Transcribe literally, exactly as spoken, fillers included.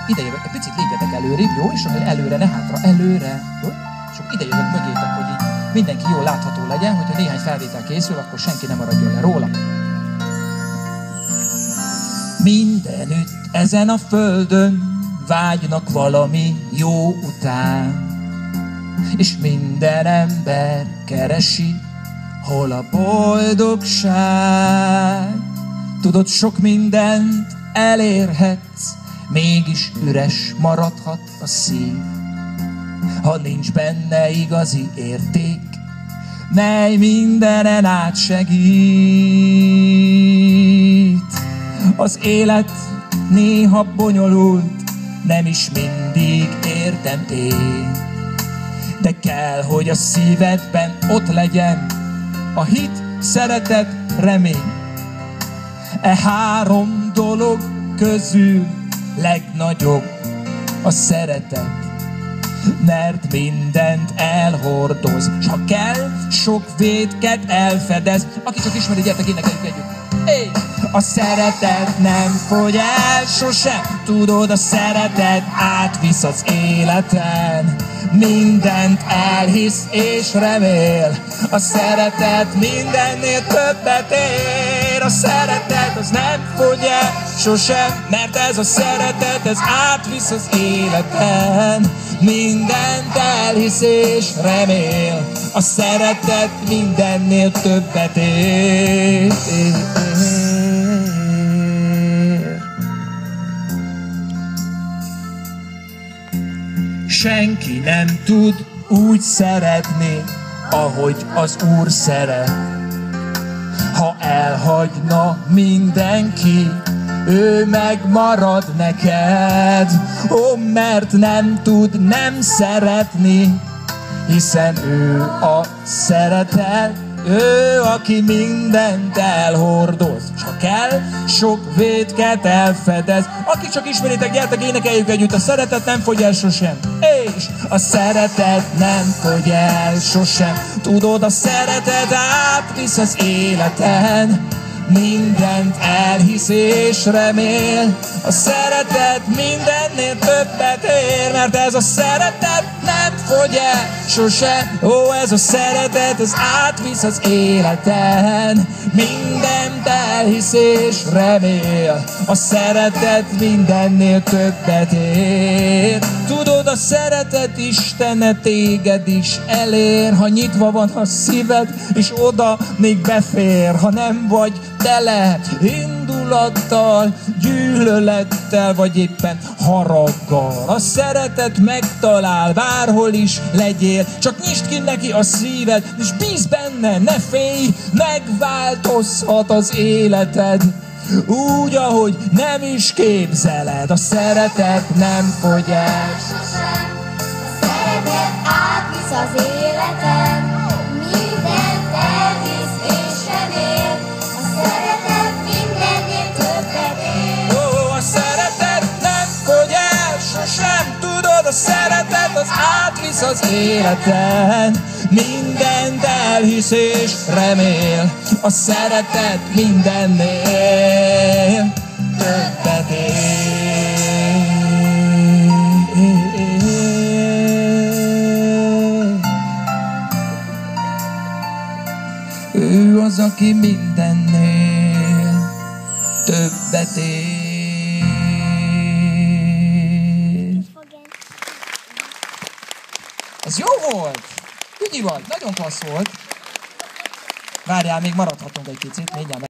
ide jövök, egy picit lépjetek előrébb, jó? És akkor előre, ne hátra, előre. Jó? És akkor ide jövök mögétek, hogy így mindenki jól látható legyen, hogyha néhány felvétel készül, akkor senki nem maradjon le róla. Mindenütt ezen a földön vágynak valami jó után, és minden ember keresi, hol a boldogság. Tudod, sok mindent elérhetsz, mégis üres maradhat a szív, ha nincs benne igazi érték, mely mindenen átsegít. Az élet néha bonyolult, nem is mindig értem én, de kell, hogy a szívedben ott legyen a hit, szeretet, remény. E három dolog közül legnagyobb a szeretet, mert mindent elhordoz, s ha kell, sok vétket elfedez. Aki csak ismeri, gyertek, énekeljük együtt. Hey! A szeretet nem fogy el sosem, tudod, a szeretet átvisz az életen, mindent elhisz és remél. A szeretet mindennél többet ér. A szeretet az nem fogy el sosem, mert ez a szeretet, ez átvisz az életen, mindent elhisz és remél. A szeretet mindennél többet ér. Senki nem tud úgy szeretni, ahogy az Úr szeret. Ha elhagyna mindenki, ő megmarad neked. Ó, mert nem tud nem szeretni, hiszen ő a szeretet. Ő, aki mindent elhordoz, s ha kell, sok vétket elfedez. Akik csak ismeritek, gyertek, énekeljük együtt. A szeretet nem fogy el sosem, és a szeretet nem fogy el sosem. Tudod, a szeretet átvisz az életen, mindent elhisz és remél. A szeretet mindennél többet ér, mert ez a szeretet nem fogy el sosem. Ó, ez a szeretet, ez átvisz az életen, mindent elhisz és remél. A szeretet mindennél többet ér. Tudod, a szeretet Istene téged is elér, ha nyitva van a szíved, és oda még befér. Ha nem vagy tele indulattal, gyűlölettel, vagy éppen haraggal, a szeretet megtalál, bárhol is legyél. Csak nyisd ki neki a szíved, és bízz benne, ne félj, megváltozhat az életed, úgy, ahogy nem is képzeled. A szeretet nem fogy el sosem, a szeretet átvisz az életen, mindent elvisz és remél. A szeretet mindennél többet ér. Ó, a szeretet nem fogy el sosem, tudod, a szeretet az átvisz az életen, mindent elhisz és remél. A szeretet mindennél többet ér. Ő az, aki mindennél többet ér. Ez jó volt! Ügyi vagy, nagyon klassz volt. Várjál, még maradhatunk egy picit, mindjárt.